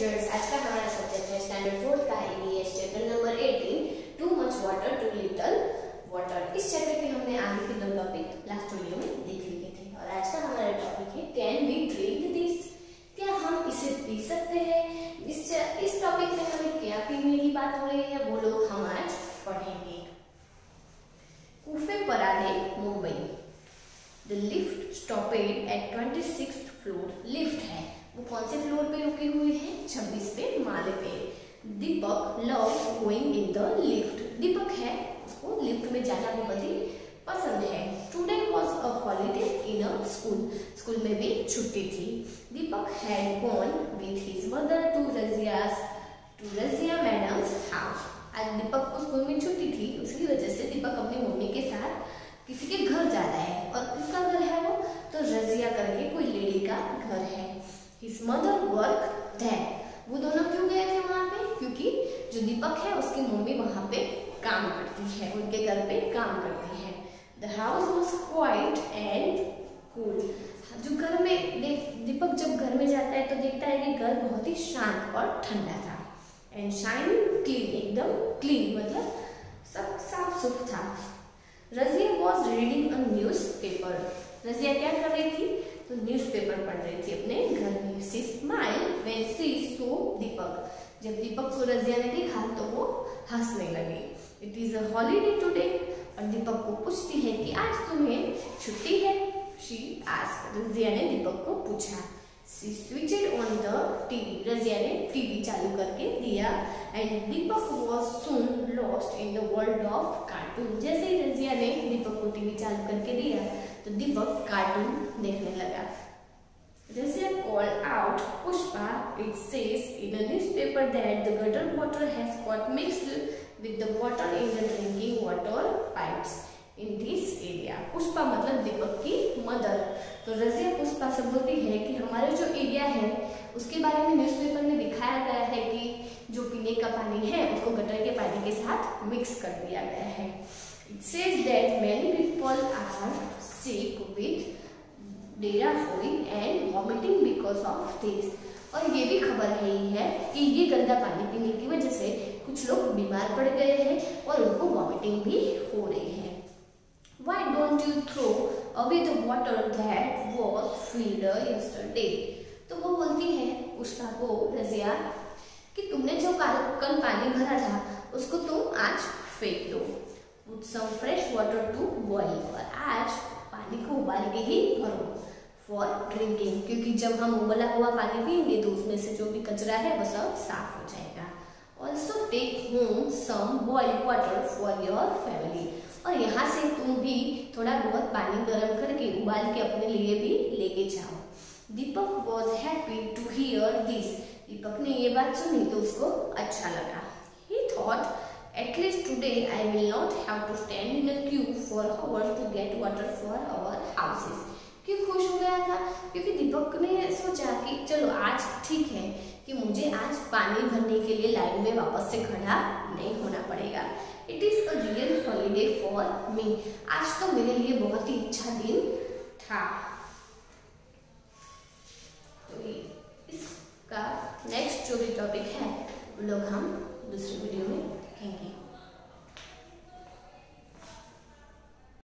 Students, आज का हमारा सब्जेक्ट है स्टैंडर्ड 4 का EVS chapter number 18 too much water too little water. इस चैप्टर के हमने आगे के दो टॉपिक लास्ट वीडियो में देख लिए थे और आज का हमारा टॉपिक है कैन वी ड्रिंक दिस, क्या हम इसे पी सकते हैं। इस टॉपिक में हमें क्या पीने की बात हो रही है वो लोग हम आज पढ़ेंगे। Cuffe Parade Mumbai, the lift stopped at 26th floor. Lift है वो कौन से फ्लोर पे रुकी हुई है? 26वें माले पे। Deepak loves going in the lift. Deepak है उसको लिफ्ट में जाना बहुत ही पसंद है। Today was a holiday in a school. School में भी छुट्टी थी। Deepak had gone with his mother to Razia madam's house. आज दीपक को स्कूल में छुट्टी थी, उसकी वजह से दीपक अपनी मम्मी के साथ किसी के घर जा रहा है। और किसका घर है वो? तो रजिया करके कोई लेडी का घर है। His mother worked there। वो दोनों क्यों गए थे वहाँ पे? क्योंकि जो दीपक है उसकी मम्मी वहाँ पे काम करती है, उनके घर पे काम करती है। The house was quiet and cool। जो घर में दीपक जब घर में जाता है तो देखता है कि घर बहुत ही शांत और ठंडा था। And shining clean, एकदम क्लीन मतलब सब साफ सुथरा था। Razia was reading a newspaper। Razia क्या कर रही थी? तो न्यूज़पेपर पढ़ रही थी अपने घर में। She smiled when she saw दीपक। जब दीपक को रजिया ने देखा तो वो हंसने लगी। It is a holiday today। और दीपक को पूछती है कि आज तुम्हें छुट्टी है? She asked। रजिया ने दीपक को पूछा। She switched on the TV। Razia ने टीवी चालू करके दिया। And Deepak was soon lost in the world of cartoon। जैसे ही रजिया ने दीपक को टीवी चालू करके दिया तो दीपक कार्टून देखने लगा। Razia called out, Pushpa, it says in a newspaper that the gutter water has got mixed with the water in the drinking water pipes in this area। Pushpa मतलब दीपक की मदर। तो रजिया पुष्पा से बोलती है कि हमारे जो एरिया है उसके बारे में न्यूज़पेपर में दिखाया गया है कि जो पीने का पानी है उसको गटर के पानी के साथ मिक्स कर दिया गया है। It says that many people are sick with diarrhea and vomiting because of this। और ये भी खबर है कि ये गंदा पानी पीने की वजह से कुछ लोग बीमार पड़ गए हैं और उनको वॉमिटिंग भी हो रही है। Why don't you throw away the water that was filled yesterday? तो वो बोलती है पुष्पा को रजिया कि तुमने जो कल पानी भरा था उसको तुम आज फेंक दो। Put some fresh water to boil। और आज पानी को उबाल के ही भरो for drinking। क्योंकि जब हम उबला हुआ पानी पिएंगे तो उसमें से जो भी कचरा है वो सब साफ हो जाएगा। Also take home some boiled water for your family। और यहाँ से तुम भी थोड़ा बहुत पानी गर्म करके उबाल के अपने लिए भी लेके जाओ। दीपक was happy to hear this। दीपक ने ये बात सुनी तो उसको अच्छा लगा। He thought at least today I will not have to stand in a queue for hours to get water for our houses। क्यों खुश हो गया था? क्योंकि दीपक ने सोचा कि चलो आज ठीक है कि मुझे आज पानी भरने के लिए लाइन में वापस से खड़ा नहीं होना पड़ेगा। It is a real holiday for me. आज तो मेरे लिए बहुत ही अच्छा दिन था। तो इसका नेक्स्ट जो भी टॉपिक है वो लोग हम दूसरे वीडियो में देखेंगे।